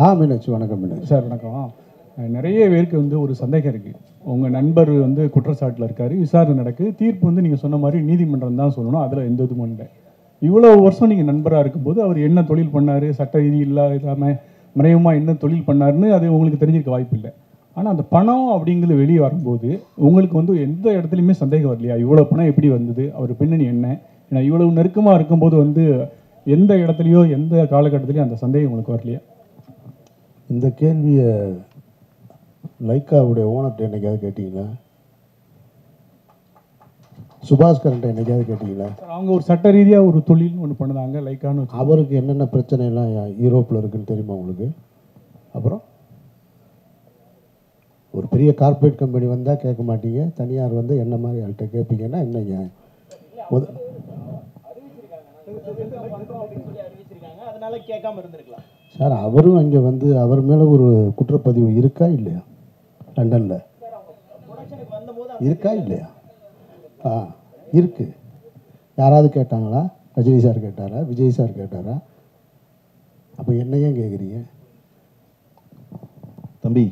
மீனாட்சி வணக்கம். மீனாட்சி சார் வணக்கம். நிறைய பேருக்கு வந்து ஒரு சந்தேகம் இருக்குது. உங்கள் நண்பர் வந்து குற்றச்சாட்டில் இருக்கார், விசாரணை நடக்குது, தீர்ப்பு வந்து நீங்கள் சொன்ன மாதிரி நீதிமன்றம் தான் சொல்லணும், அதில் எந்த இதுவும் இல்லை. இவ்வளோ வருஷம் நீங்கள் நண்பராக இருக்கும்போது அவர் என்ன தொழில் பண்ணார், சட்ட விதி இல்லாமல் மறைமுகமாக என்ன தொழில் பண்ணாருன்னு அது உங்களுக்கு தெரிஞ்சிருக்க வாய்ப்பு இல்லை. ஆனால் அந்த பணம் அப்படிங்கிறது வெளியே வரும்போது உங்களுக்கு வந்து எந்த இடத்துலையுமே சந்தேகம் வரலையா? இவ்வளோ பணம் எப்படி வந்தது, அவர் பின்னணி என்ன? ஏன்னா இவ்வளவு நெருக்கமாக இருக்கும்போது வந்து எந்த இடத்துலையோ எந்த காலகட்டத்திலையும் அந்த சந்தேகம் உங்களுக்கு வரலையா? இந்த கேள்வியை லைக்காவுடைய ஓனர்கிட்ட என்னைக்காவது கேட்டீங்களா? சுபாஸ்கரன்ட்ட என்னைக்காவது கேட்டீங்களா? அவங்க ஒரு சட்ட ரீதியாக ஒரு தொழில் ஒன்று பண்ணுறாங்க லைக்கான்னு. அவருக்கு என்னென்ன பிரச்சனைலாம் யூரோப்பில் இருக்குன்னு தெரியுமா உங்களுக்கு? அப்புறம் ஒரு பெரிய கார்ப்பரேட் கம்பெனி வந்தால் கேட்க மாட்டீங்க, தனியார் வந்து என்ன மாதிரி ஆள்கிட்ட கேட்பீங்கன்னா என்னங்க? சார் அவரும் அங்கே வந்து அவர் மேலே ஒரு குற்றப்பதிவு இருக்கா இல்லையா? லண்டனில் இருக்கா இல்லையா? இருக்கு. யாராவது கேட்டாங்களா? ரஜினி சார் கேட்டாரா? விஜய் சார் கேட்டாரா? அப்போ என்ன ஏன் கேட்குறீங்க? தம்பி,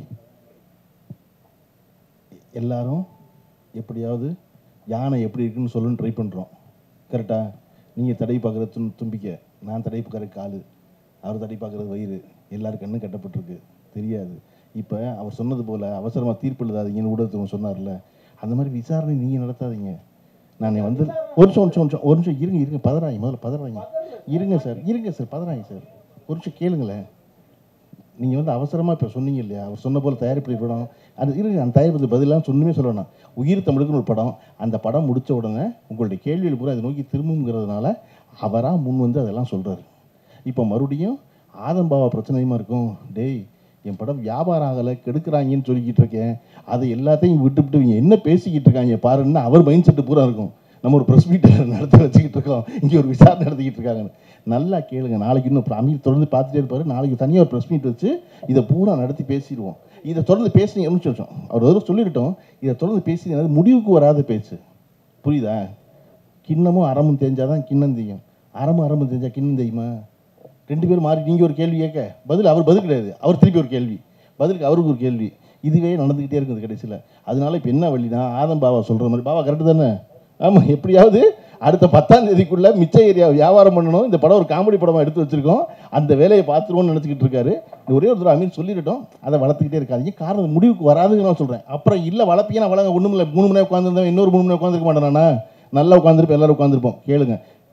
எல்லாரும் எப்படியாவது யானை எப்படி இருக்குன்னு சொல்லுன்னு ட்ரை பண்ணுறோம், கரெக்டாக? நீங்கள் தடை பார்க்குறது தும்பிக்க, நான் தடை பார்க்குற காலு, அவர் தடை பார்க்குறது வயிறு, எல்லாரும் கண்ணு கட்டப்பட்டிருக்கு, தெரியாது. இப்போ அவர் சொன்னது போல் அவசரமாக தீர்ப்பு எழுதாதீங்கன்னு ஊடகத்துக்கு சொன்னார்ல, அந்த மாதிரி விசாரணை நீங்கள் நடத்தாதீங்க. நான் வந்து ஒரு நிமிஷம் இருங்க, பதறாங்க, முதல்ல பதறாங்க, இருங்க சார் பதறாங்க சார், ஒரு நிமிஷம் கேளுங்களேன். நீங்கள் வந்து அவசரமாக இப்போ சொன்னீங்க இல்லையா, அவர் சொன்ன போல் தயாரிப்பு படம் அது இருங்க, அந்த தயாரிப்பு பதிலாம் சொன்னுமே சொல்லணும். உயிர் தமிழுக்குன்னு ஒரு படம், அந்த படம் முடித்த உடனே உங்களுடைய கேள்வியில் பூரா அதை நோக்கி திரும்புங்கிறதுனால அவராக முன் வந்து அதெல்லாம் சொல்கிறாரு. இப்போ மறுபடியும் ஆதம்பாவா பிரச்சனையுமா இருக்கும், டேய் என் படம் வியாபாரம் ஆகலை கெடுக்கிறாங்கன்னு சொல்லிக்கிட்டு இருக்கேன், அதை எல்லாத்தையும் விட்டுவிட்டு இவங்க என்ன பேசிக்கிட்டு இருக்காங்க பாருன்னு அவர் மைண்ட் செட்டு பூரா இருக்கும். நம்ம ஒரு ப்ரெஸ் மீட் நடத்த வச்சுக்கிட்டு இருக்கோம், இங்கே ஒரு விசாரணை நடத்திக்கிட்டு இருக்காங்கன்னு. நல்லா கேளுங்க, நாளைக்கு இன்னும் அமீர் தொடர்ந்து பார்த்துட்டே இருப்பார், நாளைக்கு தனியாக ஒரு ப்ரெஸ் மீட் வச்சு இதை பூரா நடத்தி பேசிடுவோம். இதை தொடர்ந்து பேசுனீங்க நிமிஷம் அவர் எதுவும் சொல்லிக்கிட்டோம், இதை தொடர்ந்து பேசினீங்க முடிவுக்கு வராத பேச்சு, புரியுதா? கிண்ணமும் அறமும் தெரிஞ்சாதான் கிண்ணம் தெரியும், அறமும் தெரிஞ்சா கிண்ணம் தெரியுமா? ரெண்டு பேரும் மாறி நீங்கள் ஒரு கேள்வி கேட்க பதில் அவர் பதில் கிடையாது, அவர் திருப்பி ஒரு கேள்வி, பதிலுக்கு அவருக்கு ஒரு கேள்வி, இதுவே நடந்துக்கிட்டே இருக்குது கடைசியில். அதனால இப்போ என்ன வழினா ஆதம் பாபா சொல்கிற மாதிரி, பாபா கரெக்டு தானே? ஆமாம், எப்படியாவது அடுத்த 10ஆம் தேதிக்குள்ளே மிச்ச ஏரியா வியாபாரம் பண்ணணும், இந்த படம் ஒரு காமெடி படமாக எடுத்து வச்சுருக்கோம், அந்த வேலையை பார்த்துருவோன்னு நினச்சிக்கிட்டு இருக்காரு. ஒரே ஒரு தடவை அமீர் சொல்லிவிட்டோம், அதை வளர்த்துக்கிட்டே இருக்காதிங்க, காரணம் முடிவுக்கு வராதுன்னு நான் சொல்கிறேன். அப்புறம் இல்லை வளர்ப்பீங்கன்னா வளங்க, ஒன்றும் இல்லை, 3 மணி நேரம் உட்காந்துருந்தேன், இன்னொரு 3 மணி நேரம் உட்காந்துருக்க மாட்டேனா? நல்லா உட்காந்துருப்போம், எல்லோரும் உட்காந்துருப்போம். கேளுங்க,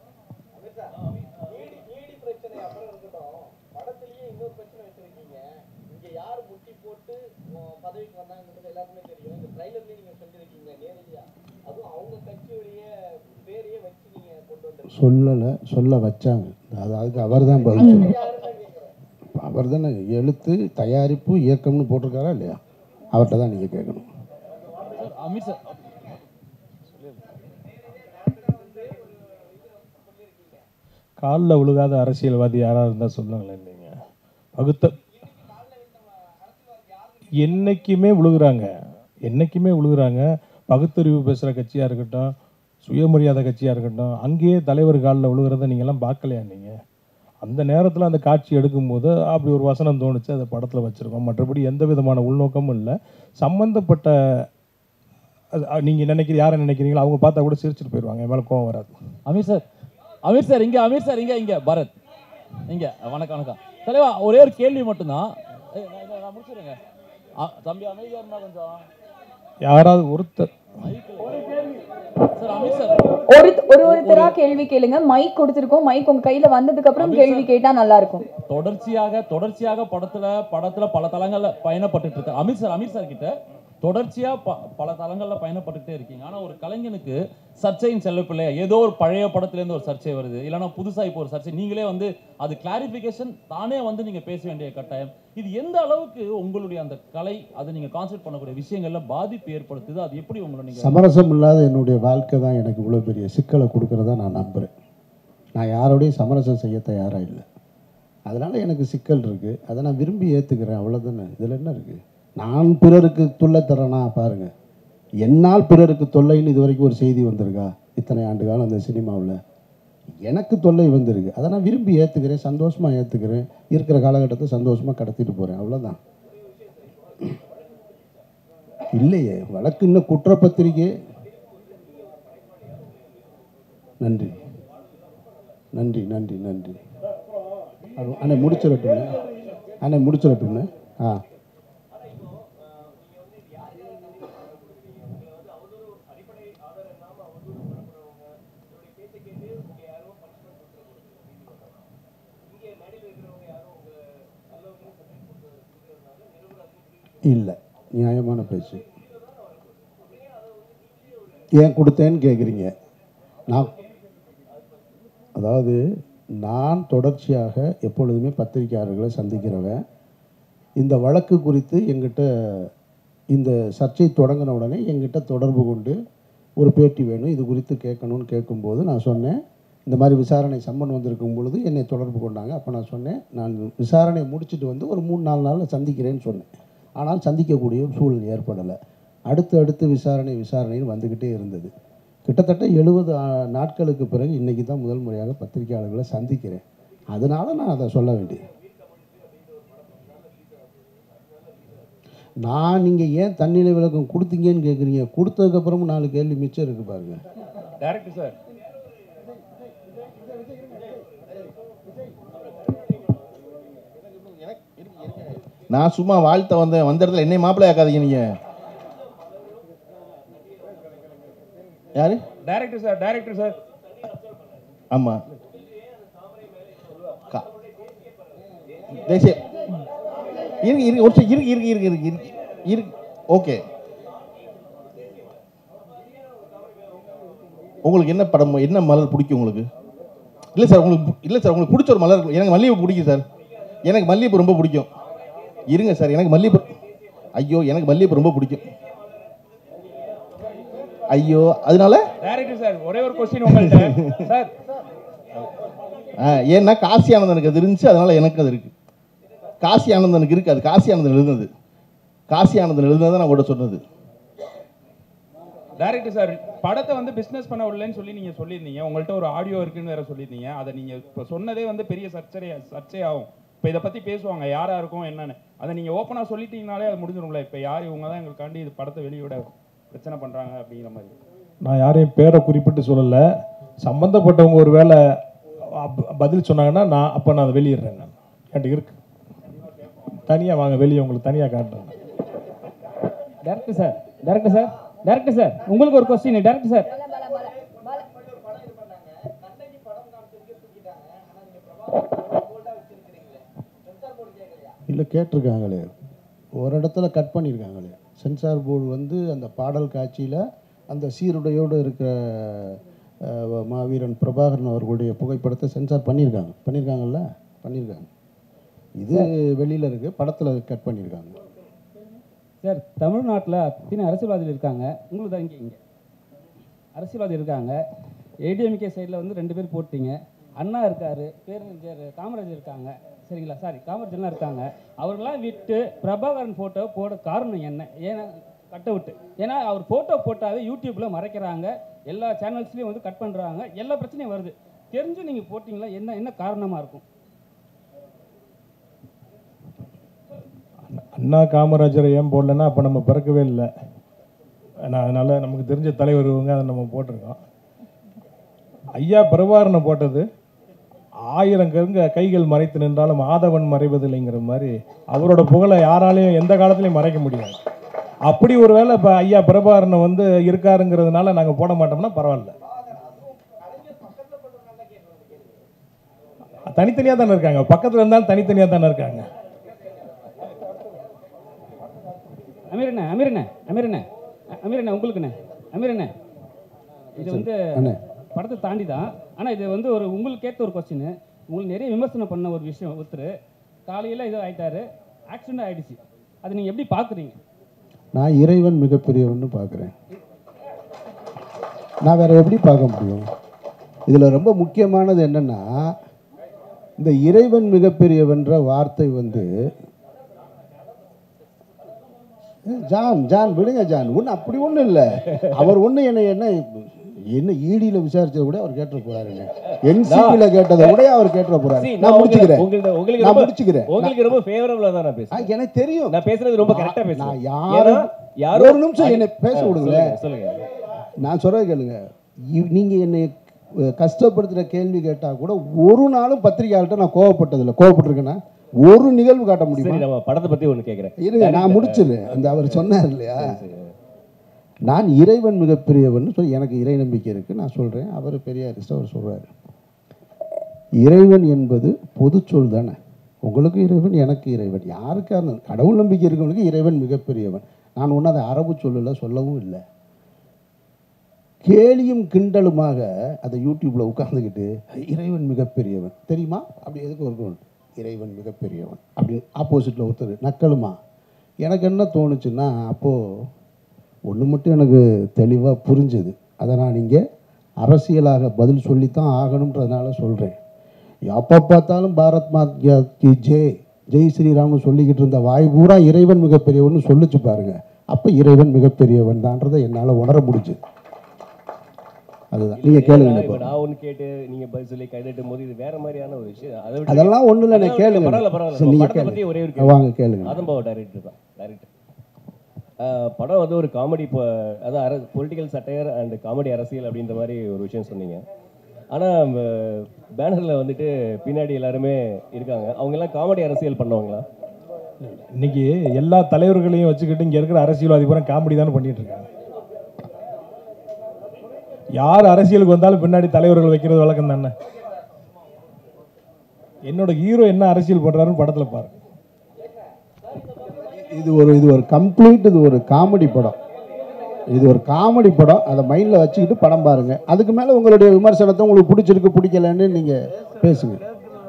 சொல்ல வச்சாங்க, அதுக்கு அவர் தான் பதில் சொல்லுவார். அவர் தானே எழுத்து தயாரிப்பு இயக்கம்னு போட்டிருக்காரா இல்லையா? அவர்கிட்ட தான் நீங்கள் கேட்கணும். அமீர் சார், காலில் விழுகாத அரசியல்வாதி யாராக இருந்தால் சொல்லுங்களேன். நீங்கள் பகுத்த என்னைக்குமே விழுகிறாங்க. பகுத்தறிவு பேசுகிற கட்சியாக இருக்கட்டும், சுயமரியாதை கட்சியாக இருக்கட்டும், அங்கேயே தலைவர் காலில் விழுகிறத நீங்கள்லாம் பார்க்கலையா? நீங்கள் அந்த நேரத்தில் அந்த காட்சி எடுக்கும்போது அப்படி ஒரு வசனம் தோணுச்சு, அதை படத்தில் வச்சுருக்கோம். மற்றபடி எந்த விதமான உள்நோக்கமும் இல்லை. சம்மந்தப்பட்ட நீங்கள் யாரை நினைக்கிறீங்களோ அவங்க பார்த்தா கூட சிரிச்சுட்டு போயிடுவாங்க, என் மேலே கோவம் வராது. அமீர் சார் இங்கே பரத் இங்கே வணக்கம் தலைவா, ஒரே ஒரு கேள்வி மட்டும்தான், நான் முடிச்சிடுங்க தம்பி, அமைதியாக இருந்தால் கொஞ்சம் யாராவது ஒருத்தர் ஒருத்தரா கேள்வி கேளுங்க. மைக் கொடுத்திருக்கோம், மைக் உங்க கையில வந்ததுக்கு அப்புறம் கேள்வி கேட்டா நல்லா இருக்கும். தொடர்ச்சியாக படத்துல பல தளங்கள்ல பயணப்பட்டு இருக்க அமீர் சார் கிட்ட தொடர்ச்சியா பல தளங்கள்ல பயணப்பட்டுட்டே இருக்கீங்க. ஆனா ஒரு கலைஞனுக்கு சர்ச்சையின் செல்லப்பிள்ளையா ஏதோ ஒரு பழைய படத்துல இருந்து ஒரு சர்ச்சை வருது, இல்லைன்னா புதுசா இப்போ ஒரு சர்ச்சை, நீங்களே வந்து அது கிளாரிபிகேஷன் தானே வந்து நீங்க பேச வேண்டிய கட்டாயம். இது எந்த அளவுக்கு உங்களுடைய அந்த கலை, அதை நீங்க கான்செப்ட் பண்ணக்கூடிய விஷயங்கள்ல பாதிப்பு ஏற்படுத்துது? அது எப்படி உங்களை சமரசம் இல்லாத என்னுடைய வாழ்க்கை தான் எனக்கு இவ்வளோ பெரிய சிக்கலை கொடுக்கறதா நான் நம்புகிறேன். நான் யாரோடையும் சமரசம் செய்ய தயாராக இல்லை, அதனால் எனக்கு சிக்கல் இருக்குது, அதை நான் விரும்பி ஏற்றுக்கிறேன், அவ்வளோதானே. இதில் என்ன இருக்குது? நான் பிறருக்கு தொல்லை தரேனா பாருங்கள், என்னால் பிறருக்கு தொல்லைன்னு இது வரைக்கும் ஒரு செய்தி வந்திருக்கா இத்தனை ஆண்டு காலம் அந்த சினிமாவில்? எனக்கு தொல்லை வந்திருக்கு. அதை நான் விரும்பி ஏற்றுக்கிறேன், சந்தோஷமாக ஏற்றுக்கிறேன். இருக்கிற காலகட்டத்தை சந்தோஷமாக கடத்திட்டு போகிறேன், அவ்வளோதான். இல்லையே வழக்கு இன்னும் குற்றப்பத்திரிக்கை. நன்றி நன்றி நன்றி நன்றி. அண்ணே முடிச்சிடட்டும்ண்ணே, அண்ணே முடிச்சிடட்டும்ண்ணே. ஆ இல்லை, நியாயமான பேச்சு. ஏன் கொடுத்தேன்னு கேட்குறீங்க. அதாவது நான் தொடர்ச்சியாக எப்பொழுதுமே பத்திரிகையாளர்களை சந்திக்கிறவன். இந்த வழக்கு குறித்து எங்கிட்ட இந்த சர்ச்சை தொடங்கின உடனே எங்கிட்ட தொடர்பு கொண்டு ஒரு பேட்டி வேணும், இது குறித்து கேட்கணும்னு கேட்கும்போது நான் சொன்னேன், இந்த மாதிரி விசாரணை சம்மன் வந்திருக்கும் பொழுது என்னை தொடர்பு கொண்டாங்க. அப்போ நான் சொன்னேன், நான் விசாரணை முடிச்சுட்டு வந்து ஒரு 3-4 நாளில் சந்திக்கிறேன்னு சொன்னேன். ஆனால் சந்திக்கக்கூடிய ஒரு சூழல் ஏற்படலை. அடுத்து விசாரணைன்னு வந்துக்கிட்டே இருந்தது. கிட்டத்தட்ட 70 நாட்களுக்கு பிறகு இன்றைக்கி தான் முதல் முறையாக பத்திரிகையாளர்களை சந்திக்கிறேன். அதனால நான் அதை சொல்ல வேண்டியது. நான் நீங்கள் ஏன் தன்னிலை விளக்கம் கொடுத்தீங்கன்னு கேட்குறீங்க. கொடுத்ததுக்கப்புறமும் 4 கேள்வி மிச்சம் இருக்குது பாருங்கள். டைரக்டர் சார், நான் சும்மா வாழ்த்த வந்த இடத்துல என்னை மாப்பிள்ளை ஆக்காதீங்க நீங்க. யாரு? Director sir. ஆமா, தேசிய இருக்கு. ஓகே, உங்களுக்கு என்ன படம், என்ன மலர் பிடிக்கும் உங்களுக்கு? இல்லை சார், உங்களுக்கு பிடிச்ச ஒரு மலர். எனக்கு மல்லிகைப்பூ பிடிக்கும் சார். எனக்கு மல்லிகைப்பூ ரொம்ப பிடிக்கும். இருங்க சார், எனக்கு மல்லிகைப்பூ ரொம்ப பிடிக்கும். ஐயோ, அதனால டைரக்டர் சார் ஒரே ஒரு क्वेश्चन உங்கள்ட்ட சார். ஏன்னா காசி ஆனந்தனுக்கு அது இருந்துச்சு, அதனால எனக்கு அது இருக்கு. காசி ஆனந்தனுக்கு இருக்கு, அது காசி ஆனந்தன் எழுதுனது நான் கூட சொன்னது. டைரக்டர் சார், படத்தை வந்து பிசினஸ் பண்ண விடலன்னு சொல்லி நீங்க சொல்லியிருந்தீங்க. உங்கள்ட்ட ஒரு ஆடியோ இருக்குன்னு வேற சொல்லியிருந்தீங்க. அதை நீங்க இப்போ சொன்னதே வந்து பெரிய சர்ச்சையாகும். இப்போ இதை பத்தி பேசுவாங்க யாரா இருக்கும் என்னன்னு. அதை நீங்க ஓப்பனா சொல்லிட்டீங்கனாலே அது முடிஞ்சிடும்ல. இப்போ யார் இவங்க தான் எங்களுக்காண்டி இது படத்தை வெளியிட பிரச்சனை பண்றாங்க அப்படிங்கிற மாதிரி. நான் யாரையும் பேரை குறிப்பிட்டு சொல்லலை. சம்பந்தப்பட்டவங்க ஒரு வேளை பதில் சொன்னாங்கன்னா நான் அதை வெளியிடுறேன். நான் என்கிட்ட இருக்கு, தனியாக வாங்க வெளியே, உங்களுக்கு தனியாக காட்டுறேன். டைரக்டர் சார் உங்களுக்கு ஒரு क्वेश्चन. டைரக்டர் சார், இல்லை கேட்டிருக்காங்களே, ஒரு இடத்துல கட் பண்ணியிருக்காங்களே. சென்சார் போர்டு வந்து அந்த பாடல் காட்சியில் அந்த சீருடையோடு இருக்கிற மாவீரன் பிரபாகரன் அவர்களுடைய புகைப்படத்தை சென்சார் பண்ணியிருக்காங்கல்ல. இது வெளியில் இருக்குது, படத்தில் கட் பண்ணியிருக்காங்க. சார், தமிழ்நாட்டில் அத்தனை அரசியல்வாதிகள் இருக்காங்க. உங்களுக்கு தான் இங்கே அரசியல்வாதி இருக்காங்க. ஏடிஎம்கே சைடில் வந்து 2 பேர் போட்டீங்க. அண்ணா இருக்கார், பேரறிஞர் காமராஜர் இருக்காங்க, சரிங்களா? காமராஜர்லாம் இருக்காங்க. அவர்களாம் விட்டு பிரபாகரன் ஃபோட்டோ போட காரணம் என்ன? ஏன்னா கட் அவுட்டு. ஏன்னா அவர் ஃபோட்டோ போட்டாவே யூடியூப்பில் மறைக்கிறாங்க, எல்லா சேனல்ஸ்லேயும் வந்து கட் பண்ணுறாங்க, எல்லா பிரச்சனையும் வருது. தெரிஞ்சு நீங்கள் போட்டிங்களா? என்ன காரணமாக இருக்கும்? அண்ணா காமராஜரை ஏன் போடலன்னா அப்போ நம்ம பிறக்கவே இல்லை. அதனால் நமக்கு தெரிஞ்ச தலைவர் இவங்க, அதை நம்ம போட்டிருக்கோம். ஐயா பிரபாகரனை போட்டது 1000 கைகள் மறைத்து நின்றாலும் ஆதவன் மறைவதில்லைங்கிற மாதிரி அவரோட புகழை யாராலையும் எந்த காலத்துலையும் மறைக்க முடியாது. அப்படி ஒரு வேளை இப்போ ஐயா பிரபாகரனை வந்து இருக்காருங்கிறதுனால நாங்கள் போட மாட்டோம்னா பரவாயில்ல. தனித்தனியாக தானே இருக்காங்க, பக்கத்தில் இருந்தாலும் தனித்தனியாக தானே இருக்காங்க. அமீரண்ணே உங்களுக்குண்ணே. அமீரண்ணே, இது வந்து படத்தை தாண்டி தான், ஆனால் இது வந்து உங்களுக்கு ஏற்ற ஒரு கொஸ்டின். உங்களுக்கு நிறைய விமர்சனம் பண்ண ஒரு விஷயம். ஒருத்தர் காலையில் இது ஆகிட்டாரு, ஆக்சிடென்ட் ஆகிடுச்சு. அதை நீங்கள் எப்படி பார்க்குறீங்க? நான் இறைவன் மிகப்பெரியவன்னு பார்க்குறேன். நான் வேறு எப்படி பார்க்க முடியும்? இதில் ரொம்ப முக்கியமானது என்னென்னா, இந்த இறைவன் மிகப்பெரியவன்ற வார்த்தை வந்து ஜான் விடுங்க ஜான், ஒன்று அப்படி ஒன்றும் இல்லை. அவர் ஒன்று என்ன என்ன ஈடியில் விசாரிச்சதை கூட அவர் கேட்டுற போறாருங்க, என்சிபியில் கேட்டதை கூட அவர் கேட்டுற போறாரு. நான் முடிச்சுக்கிறேன். உங்களுக்கு ரொம்ப ஃபேவரபிளா தான் நான் பேசுறேன். எனக்கு தெரியும், நான் பேசுறது ரொம்ப கரெக்டா பேசுறேன். நான் யாரும் ஒரு நிமிஷம் என்னை பேச விடுங்க. சொல்லுங்க. நான் சொல்றது கேளுங்க. நீங்க என்னை கஷ்டப்படுத்துற கேள்வி கேட்டா கூட ஒரு நாளும் பத்திரிகையாளர்கிட்ட நான் கோவப்பட்டதில்லை. கோவப்பட்டிருக்கேன்னா ஒரு நிகழ்வு காட்ட முடியும். சரி, நம்ம படத்தை பத்தி ஒன்று கேட்குறேன். இருங்க, நான் முடிச்சிடுறேன். அந்த அவர் சொன்னார் இல்லையா, நான் இறைவன் மிகப்பெரியவன் சொல்லி எனக்கு இறை நம்பிக்கை இருக்குது. நான் சொல்கிறேன், அவர் பெரியாரிஸ்ட், அவர் சொல்கிறார் இறைவன் என்பது பொது சொல் தானே. உங்களுக்கு இறைவன், எனக்கு இறைவன், யாருக்காக இருந்தாலும் கடவுள் நம்பிக்கை இருக்கவனுக்கு இறைவன் மிகப்பெரியவன். நான் ஒன்றும் அதை அரபு சொல்லலை, சொல்லவும் இல்லை. கேலியும் கிண்டலுமாக அதை யூடியூப்பில் உட்காந்துக்கிட்டு இறைவன் மிகப்பெரியவன் தெரியுமா, அப்படி எதுக்கு இருக்கணும், இறைவன் மிகப்பெரியவன் அப்படின்னு ஆப்போசிட்டில் ஒருத்தர் நக்கலுமா. எனக்கு என்ன தோணுச்சுன்னா, அப்போது ஒன்று மட்டும் எனக்கு தெளிவாக புரிஞ்சுது. அதை நான் இங்கே அரசியலாக பதில் சொல்லித்தான் ஆகணுன்றதுனால சொல்கிறேன். எப்போ பார்த்தாலும் பாரத் மாதா கி ஜெய், ஜெய் ஸ்ரீராம்னு சொல்லிக்கிட்டு இருந்த வாய் பூரா இறைவன் மிகப்பெரியவன் சொல்லிச்சு பாருங்க. அப்போ இறைவன் மிகப்பெரியவன் தான்றதை என்னால் உணர முடிஞ்சு. அதுதான் நீங்கள் கேளுங்க. நான் ஒன்று கேட்டு நீங்கள் பதில் சொல்லி கைதட்டும் போது இது வேற மாதிரியான ஒரு விஷயம். அதெல்லாம் ஒன்றும் இல்லை, நான் கேளுங்க. நீங்கள் பற்றி ஒரே ஒரு வாங்க கேளுங்க. அதம்பாவ டைரக்டர் தான். படம் வந்து ஒரு காமெடி, அதாவது பொலிட்டிக்கல் சட்டையர் அண்ட் காமெடி அரசியல் அப்படின்ற மாதிரி ஒரு விஷயம் சொன்னீங்க. ஆனால் பேனரில் வந்துட்டு பின்னாடி எல்லாருமே இருக்காங்க, அவங்கெல்லாம் காமெடி அரசியல் பண்ணுவாங்களா? இன்னைக்கு எல்லா தலைவர்களையும் வச்சுக்கிட்டு இங்கே இருக்கிற அரசியல்வாதி பூரா காமெடி தானே பண்ணிட்டு இருக்காங்க. யார் அரசியலுக்கு வந்தாலும் பின்னாடி தலைவர்கள் வைக்கிறது வழக்கம் தானே. என்னோட ஹீரோ என்ன அரசியல் பண்றாருன்னு படத்தில் பாருங்க. இது ஒரு கம்ப்ளீட், இது ஒரு காமெடி படம். இது ஒரு காமெடி படம். அதை மைண்டில் வச்சுக்கிட்டு படம் பாருங்க. அதுக்கு மேலே உங்களுடைய விமர்சனத்தை உங்களுக்கு பிடிச்சிருக்கு பிடிக்கலன்னு நீங்கள் பேசுங்க.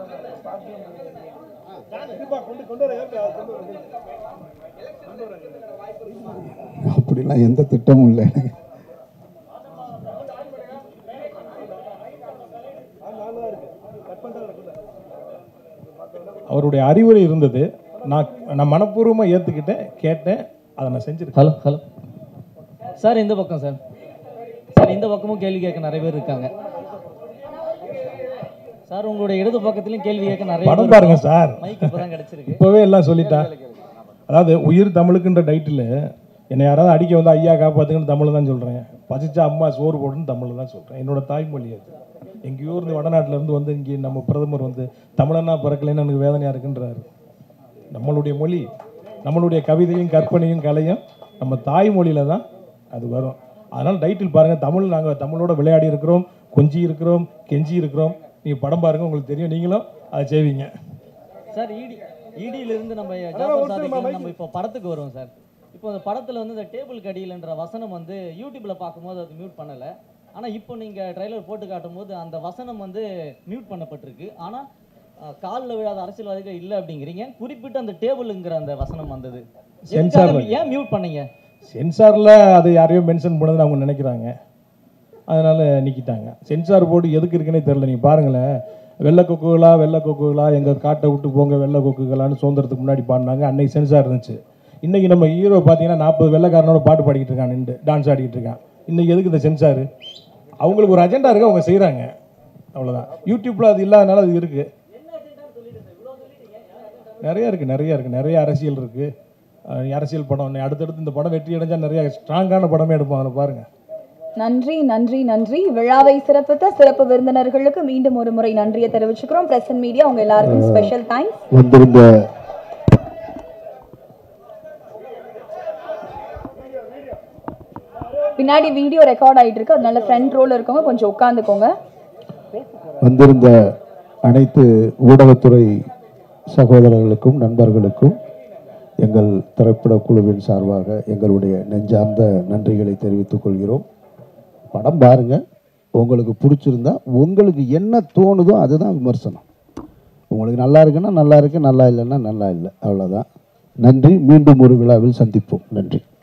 அப்படிலாம் எந்த திட்டமும் இல்லை எனக்கு. அவருடைய அறிவுரை இருந்தது, நான் மனப்பூர்வமாக ஏற்றுக்கிட்டேன், கேட்டேன், அதை நான் செஞ்சுருக்கேன். ஹலோ சார், இந்த பக்கம் சார். சார், இந்த பக்கமும் கேள்வி கேட்க நிறைய பேர் இருக்காங்க சார். உங்களுடைய இடது பக்கத்துலையும் கேள்வி கேட்க நிறைய படம் பாருங்க சார். மைக் இப்போதான் கிடைச்சிருக்கு. இப்போவே எல்லாம் சொல்லிட்டா. அதாவது உயிர் தமிழுக்குன்ற டைட்டில் என்னை யாராவது அடிக்க வந்து ஐயா காப்பாற்றுங்கன்னு தமிழ் தான் சொல்கிறேன். பசிச்சா அம்மா சோறு போடுன்னு தமிழ் தான் சொல்கிறேன். என்னோட தாய்மொழி அது. எங்கேயோ இருந்து வடநாட்டிலேருந்து வந்து இங்கே நம்ம பிரதமர் வந்து தமிழனா பிறக்கலைன்னு எனக்கு வேதனையாக இருக்குன்றாரு. நம்மளுடைய மொழி, நம்மளுடைய கவிதையும் கற்பனையும் கலையும் நம்ம தாய்மொழியில் தான் அது வரும். அதனால் டைட்டில் பாருங்கள். நாங்கள் தமிழோட விளையாடி இருக்கிறோம், கொஞ்சி இருக்கிறோம், கெஞ்சி இருக்கிறோம். நீங்கள் படம் பாருங்கள், உங்களுக்கு தெரியும், நீங்களும் அதை செய்வீங்க சார். இடியிலிருந்து நம்ம ஜாஃபர் சாதிக்கு நம்ம இப்போ படத்துக்கு வருவோம் சார். இப்போ அந்த படத்தில் வந்து இந்த டேபிள் கடியில்ன்ற வசனம் வந்து யூடியூப்பில் பார்க்கும்போது அது மியூட் பண்ணலை. ஆனால் இப்போ நீங்கள் ட்ரைலர் போட்டு காட்டும் போது அந்த வசனம் வந்து மியூட் பண்ணப்பட்டிருக்கு. ஆனால் காலில் விழாத அரசியல்வாதிகள் இல்லை அப்படிங்கிறீங்க. குறிப்பிட்டு அந்த டேபிளுங்கிற அந்த வசனம் வந்தது, ஏன் மியூட் பண்ணீங்க? சென்சாரில் அது யாரையோ மென்ஷன் பண்ணதுன்னு அவங்க நினைக்கிறாங்க, அதனால் நீக்கிட்டாங்க. சென்சார் போர்டு எதுக்கு இருக்குன்னே தெரில. நீங்கள் பாருங்களேன், வெள்ளை கொக்குகளா எங்கள் காட்டை விட்டு போங்க வெள்ளை கொக்குகளான்னு சுதந்திரத்துக்கு முன்னாடி பாடினாங்க. அன்னைக்கு சென்சார் இருந்துச்சு. இன்றைக்கி நம்ம ஹீரோ பார்த்தீங்கன்னா 40 வெள்ளைக்காரனோட பாட்டு பாடிக்கிட்டு இருக்கான், நின்று டான்ஸ் ஆடிக்கிட்டு இருக்கான். இன்றைக்கி எதுக்கு இந்த சென்சாரு? அவங்களுக்கு ஒரு அஜெண்டா இருக்குது, அவங்க செய்கிறாங்க, அவ்வளோதான். யூடியூப்பில் அது இல்லாதனால அது இருக்குது. நிறைய அரசியல் இருக்குது. அரசியல் படம் அடுத்தடுத்து இந்த படம் வெற்றி அடைஞ்சால் நிறைய ஸ்ட்ராங்கான படமே எடுப்போம். அதில் பாருங்கள். நன்றி. விழாவை சிறப்பித்த சிறப்பு விருந்தினர்களுக்கு மீண்டும் ஒரு முறை நன்றியை தெரிவிச்சுக்கிறோம். பிரஸ் அண்ட் மீடியா உங்க எல்லாருக்கும் ஸ்பெஷல் தேங்க்ஸ். வந்திருந்த பின்னாடி வீடியோ ரெக்கார்ட் ஆயிட்டு இருக்கு, அதனால ஃப்ரண்ட் ரோல இருக்கவங்க கொஞ்சம் உட்கார்ந்துக்கோங்க. வந்திருந்த அனைத்து ஊடகத்துறை சகோதரர்களுக்கும் நண்பர்களுக்கும் எங்கள் திரைப்பட குழுவின் சார்பாக எங்களுடைய நெஞ்சார்ந்த நன்றிகளை தெரிவித்துக் கொள்கிறோம். படம் பாருங்க, உங்களுக்கு பிடிச்சிருந்தா உங்களுக்கு என்ன தோணுதோ அதுதான் விமர்சனம். உங்களுக்கு நல்லா இருக்குன்னா நல்லா இருக்கு, நல்லா இல்லைன்னா நல்லா இல்லை, அவ்வளோதான். நன்றி. மீண்டும் ஒரு விழாவில் சந்திப்போம். நன்றி.